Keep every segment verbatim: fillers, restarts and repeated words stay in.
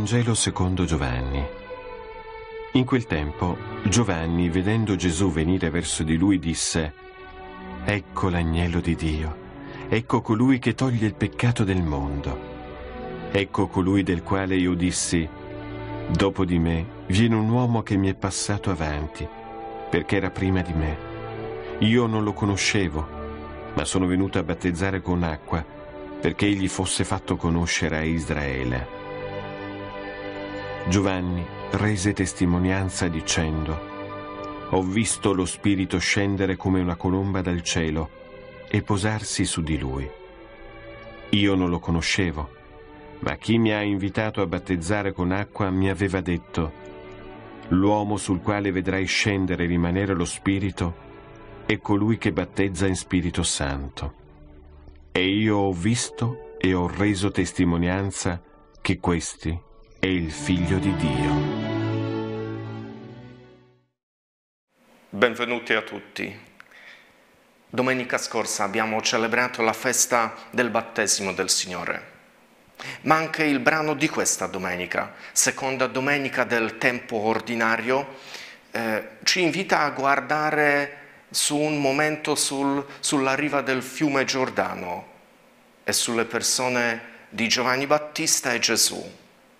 Vangelo secondo Giovanni. In quel tempo Giovanni, vedendo Gesù venire verso di lui, disse: «Ecco l'agnello di Dio, ecco colui che toglie il peccato del mondo. Ecco colui del quale io dissi: dopo di me viene un uomo che mi è passato avanti, perché era prima di me. Io non lo conoscevo, ma sono venuto a battezzare con acqua, perché egli fosse fatto conoscere a Israele». Giovanni rese testimonianza dicendo: «Ho visto lo Spirito scendere come una colomba dal cielo e posarsi su di lui. Io non lo conoscevo, ma chi mi ha invitato a battezzare con acqua mi aveva detto: l'uomo sul quale vedrai scendere e rimanere lo Spirito è colui che battezza in Spirito Santo. E io ho visto e ho reso testimonianza che questi è il Figlio di Dio». Benvenuti a tutti. Domenica scorsa abbiamo celebrato la festa del battesimo del Signore, ma anche il brano di questa domenica, seconda domenica del tempo ordinario, eh, ci invita a guardare su un momento sul, sulla riva del fiume Giordano e sulle persone di Giovanni Battista e Gesù.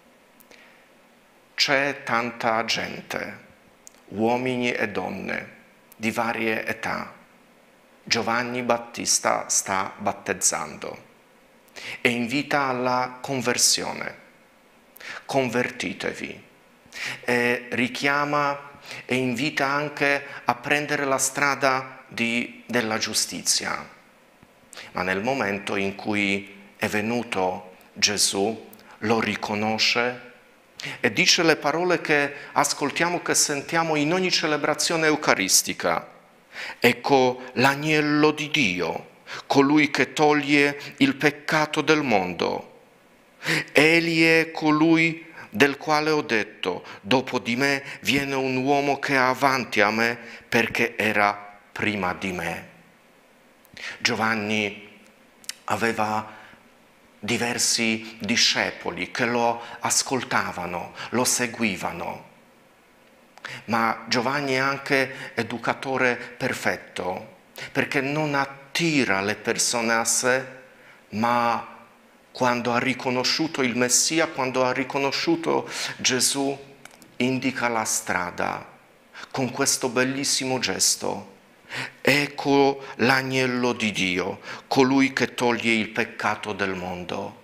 C'è tanta gente, uomini e donne di varie età. Giovanni Battista sta battezzando e invita alla conversione. Convertitevi. E richiama e invita anche a prendere la strada di, della giustizia. Ma nel momento in cui è venuto Gesù, lo riconosce e dice le parole che ascoltiamo, che sentiamo in ogni celebrazione eucaristica. Ecco l'agnello di Dio, colui che toglie il peccato del mondo. Egli è colui del quale ho detto: dopo di me viene un uomo che è avanti a me, perché era prima di me. Giovanni aveva diversi discepoli che lo ascoltavano, lo seguivano. Ma Giovanni è anche educatore perfetto, perché non attira le persone a sé, ma quando ha riconosciuto il Messia, quando ha riconosciuto Gesù, indica la strada con questo bellissimo gesto. Ecco l'agnello di Dio, colui che toglie il peccato del mondo.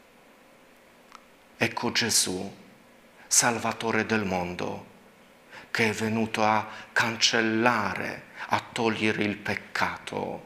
Ecco Gesù, Salvatore del mondo, che è venuto a cancellare, a togliere il peccato.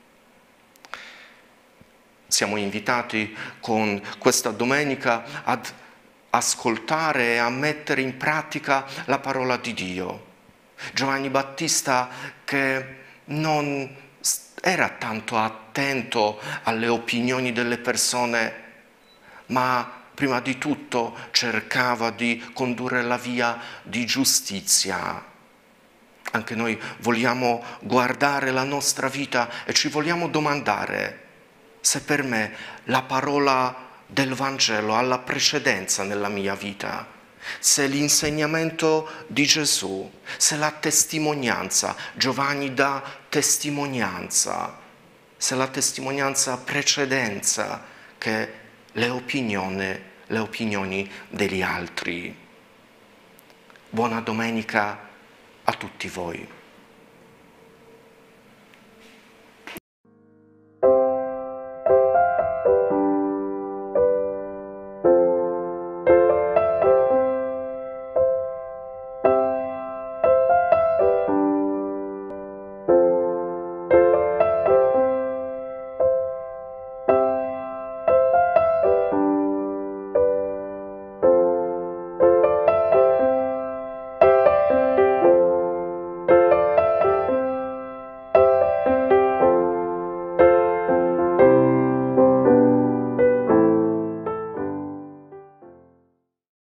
Siamo invitati con questa domenica ad ascoltare e a mettere in pratica la parola di Dio. Giovanni Battista, che non era tanto attento alle opinioni delle persone, ma prima di tutto cercava di condurre la via di giustizia. Anche noi vogliamo guardare la nostra vita e ci vogliamo domandare se per me la parola del Vangelo ha la precedenza nella mia vita, se l'insegnamento di Gesù, se la testimonianza, Giovanni dà testimonianza, se la testimonianza ha precedenza che le opinioni, le opinioni degli altri. Buona domenica a tutti voi.